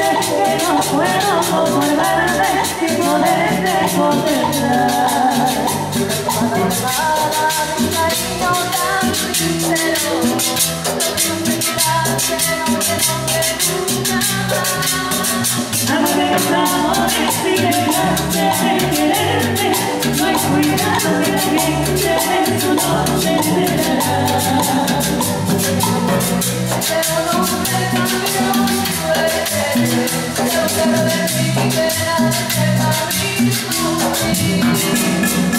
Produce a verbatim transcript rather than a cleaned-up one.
que no puedo conformarme sin poderte contemplar. Para mi cariño tan sincero, no quiero olvidarte, aunque no me nunca. Aunque los amores siguen antes de quererte, no hay cuidado que la gente en su noche enterará. Pero no me cambió mi suerte, yo quiero de ti que nace para mí sufrir.